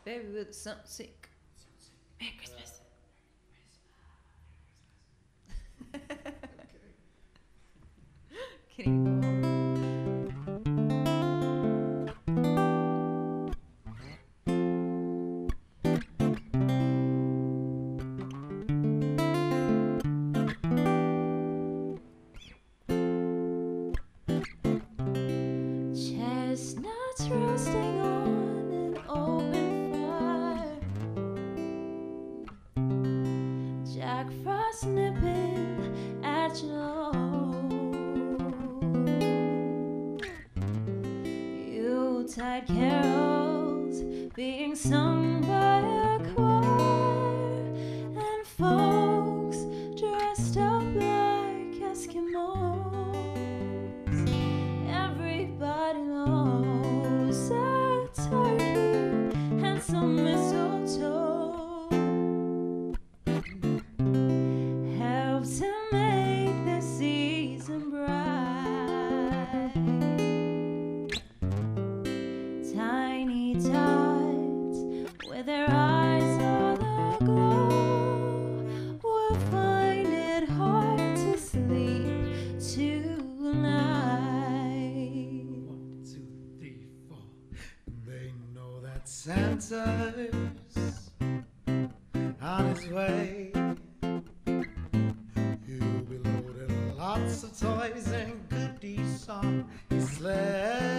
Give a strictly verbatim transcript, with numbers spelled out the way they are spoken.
Baby with something sick. Merry Christmas. Can you go on? Chestnuts roasting on an open fire, Jack Frost nipping at your Yuletide carols being sung by a choir, and folks dressed up like Eskimos. Everybody knows a turkey and some mistletoe help to make the season bright. Tiny tots with their eyes all aglow will find it hard to sleep tonight. One, two, three, four. They know that Santa's on his way. He'll be loaded lots of toys and goodies on his sleigh.